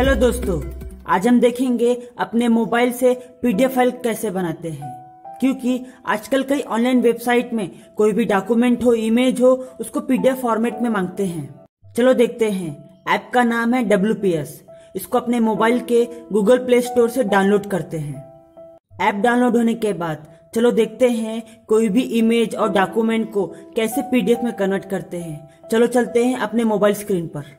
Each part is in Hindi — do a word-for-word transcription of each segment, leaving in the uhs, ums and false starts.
हेलो दोस्तों, आज हम देखेंगे अपने मोबाइल से पीडीएफ फाइल कैसे बनाते हैं। क्योंकि आजकल कई ऑनलाइन वेबसाइट में कोई भी डॉक्यूमेंट हो, इमेज हो, उसको पीडीएफ फॉर्मेट में मांगते हैं। चलो देखते हैं। ऐप का नाम है डब्ल्यू पी एस। इसको अपने मोबाइल के गूगल प्ले स्टोर से डाउनलोड करते हैं। ऐप डाउनलोड होने के बाद चलो देखते हैं कोई भी इमेज और डॉक्यूमेंट को कैसे पीडीएफ में कन्वर्ट करते हैं। चलो चलते हैं अपने मोबाइल स्क्रीन पर।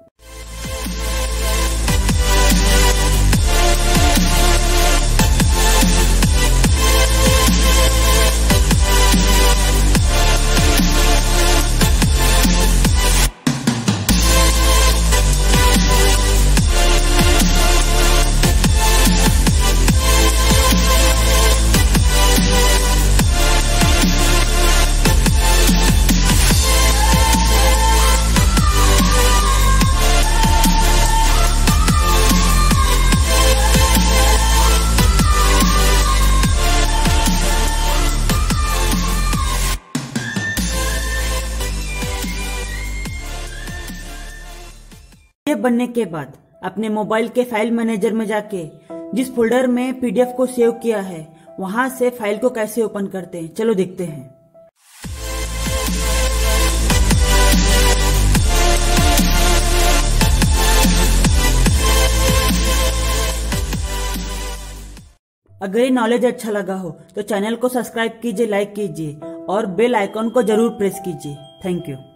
पीडीएफ बनने के बाद अपने मोबाइल के फाइल मैनेजर में जाके जिस फोल्डर में पीडीएफ को सेव किया है वहां से फाइल को कैसे ओपन करते हैं, चलो देखते हैं। अगर ये नॉलेज अच्छा लगा हो तो चैनल को सब्सक्राइब कीजिए, लाइक कीजिए और बेल आइकॉन को जरूर प्रेस कीजिए। Thank you.